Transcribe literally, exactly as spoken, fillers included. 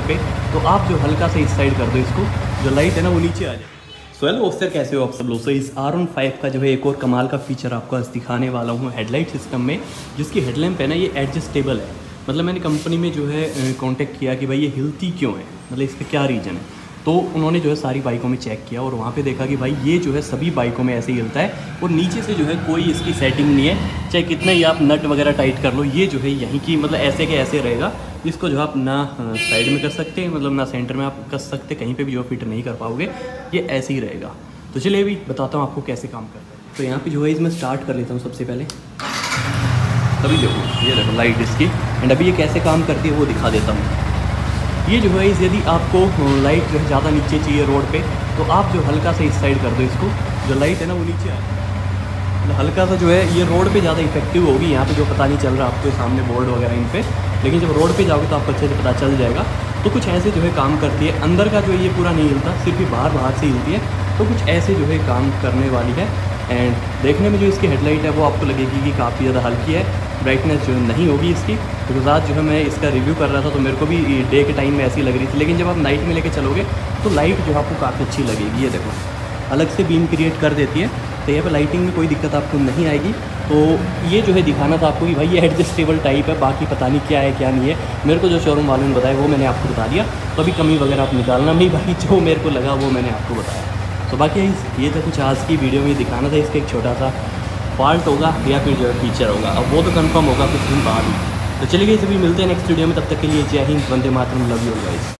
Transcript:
पे, तो आप जो हल्का सा इस साइड कर दो इसको, जो लाइट है ना वो नीचे आ जाए। सो हेलो ऑफिसर, कैसे हो आप सब लोग। सो इस आर वन फाइव का जो है एक और कमाल का फीचर आपको आज दिखाने वाला हूँ हेडलाइट सिस्टम में, जिसकी हेडलैम्प है ना ये एडजस्टेबल है। मतलब मैंने कंपनी में जो है कांटेक्ट किया कि भाई ये हिलती क्यों है, मतलब इसका क्या रीज़न है। तो उन्होंने जो है सारी बाइकों में चेक किया और वहाँ पे देखा कि भाई ये जो है सभी बाइकों में ऐसे ही हिलता है और नीचे से जो है कोई इसकी सेटिंग नहीं है, चाहे कितना ही आप नट वगैरह टाइट कर लो, ये जो है यहीं की मतलब ऐसे के ऐसे रहेगा। इसको जो आप ना साइड में कर सकते हैं, मतलब ना सेंटर में आप कर सकते, कहीं पे भी जो फिट नहीं कर पाओगे, ये ऐसे ही रहेगा। तो चलिए अभी बताता हूँ आपको कैसे काम करता है। तो यहाँ पे जो है इसमें स्टार्ट कर लेता हूँ सबसे पहले। अभी देखो ये देखो लाइट इसकी, एंड अभी ये कैसे काम करती है वो दिखा देता हूँ। ये जो है इस यदि आपको लाइट जो है ज़्यादा नीचे चाहिए रोड पे, तो आप जो हल्का सा इस साइड कर दो इसको, जो लाइट है ना वो नीचे आए, मतलब हल्का सा जो है ये रोड पे ज़्यादा इफेक्टिव होगी। यहाँ पे जो पता नहीं चल रहा आपको सामने बोर्ड वगैरह इन पे, लेकिन जब रोड पे जाओगे तो आपको अच्छे से पता चल जाएगा। तो कुछ ऐसे जो है काम करती है, अंदर का जो है ये पूरा नहीं हिलता, सिर्फ ही बाहर बाहर से हिलती है। तो कुछ ऐसे जो है काम करने वाली है। एंड देखने में जो इसकी हेडलाइट है वो आपको लगेगी कि काफ़ी ज़्यादा हल्की है, ब्राइटनेस जो नहीं होगी इसकी। बिकॉज आज जो है मैं इसका रिव्यू कर रहा था तो मेरे को भी डे के टाइम में ऐसी लग रही थी, लेकिन जब आप नाइट में लेके चलोगे तो लाइट जो है आपको काफ़ी अच्छी लगेगी। ये देखो अलग से बीम क्रिएट कर देती है, तो यहाँ पे लाइटिंग में कोई दिक्कत आपको नहीं आएगी। तो ये जो है दिखाना था आपको कि भाई ये एडजस्टेबल टाइप है, बाकी पता नहीं क्या है क्या नहीं है। मेरे को जो शोरूम वालों ने बताया वो मैंने आपको बता दिया, तो अभी कमी वगैरह आप निकालना नहीं, भाई जो मेरे को लगा वो मैंने आपको बताया। तो बाकी ये तो कुछ आज की वीडियो में दिखाना था, इसका एक छोटा सा फॉल्ट होगा या फिर जो है फीचर होगा, अब वो तो कंफर्म होगा कुछ दिन बाद ही। तो चलिए इसे भी मिलते हैं नेक्स्ट वीडियो में, तब तक के लिए जय हिंद, वंदे मातरम, लव यू गाइस।